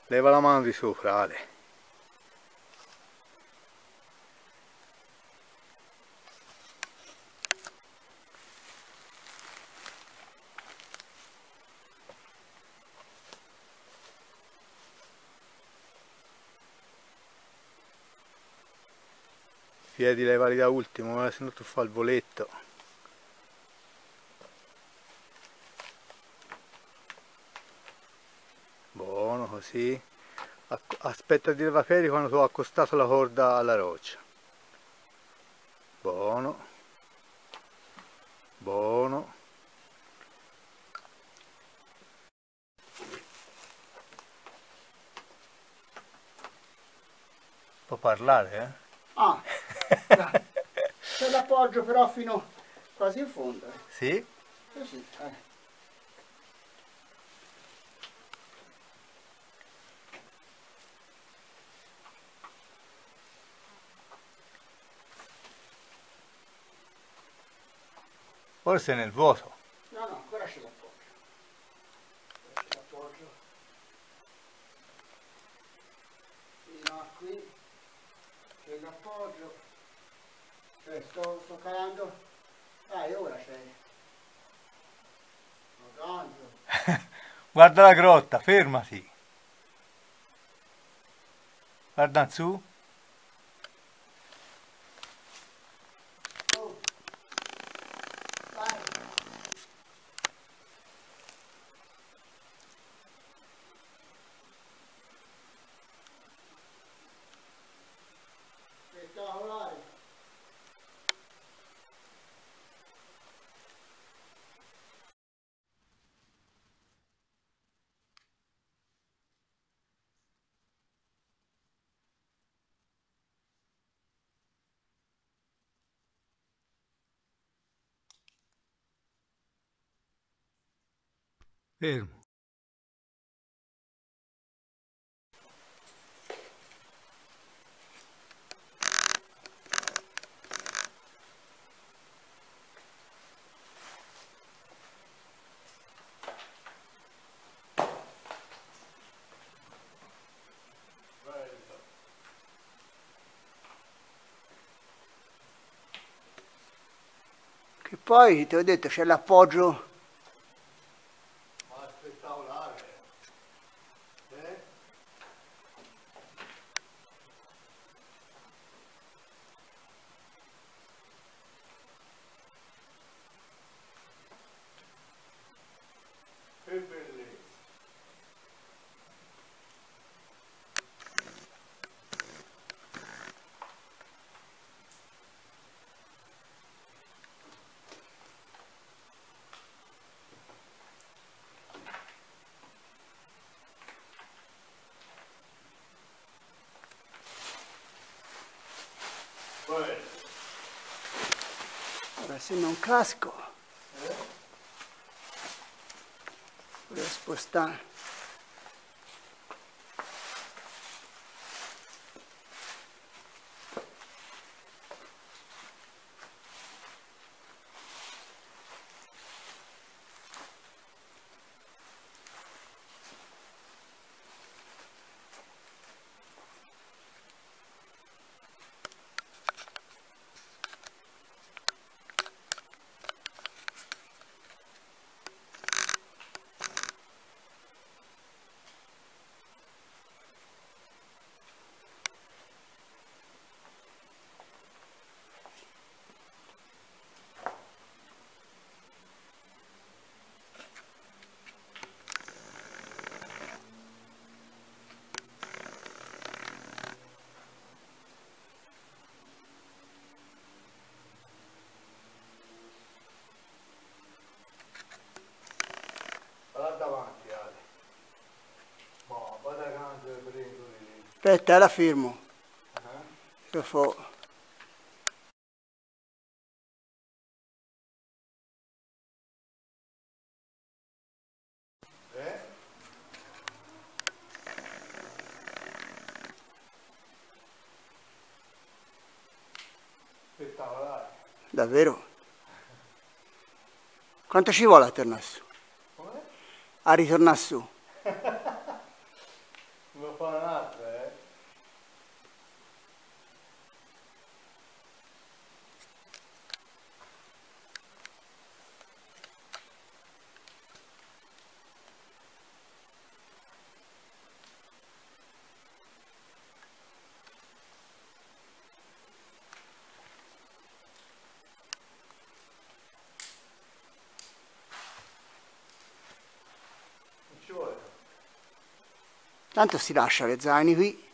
Leva la mano di sopra, Ale. Piedi levali da ultimo, se no tu fai il voletto. Buono così. Aspetta di levare i piedi quando tu hai accostato la corda alla roccia. Buono. Buono. Può parlare, eh? Ah, c'è l'appoggio però fino quasi in fondo. Sì? Così, Forse è nel vuoto. No, no, ancora c'è l'appoggio. C'è l'appoggio. Fino a qui. C'è l'appoggio. Sto calando. E ora c'è. Guarda la grotta, fermati. Guarda in su. Oh. Vai. Spettacolare. Fermo. Che poi ti ho detto c'è l'appoggio. Ma spettacolare. Che bellezza. Ora se non casco. Volevo spostare. Guarda davanti, Ale. Ma guarda quanto è prendo lì. Aspetta, la firmo. Che fo. Spettacolare. Davvero? Quanto ci vuole a tornare su? Come? A ritornare su? Tanto si lascia le zaini qui.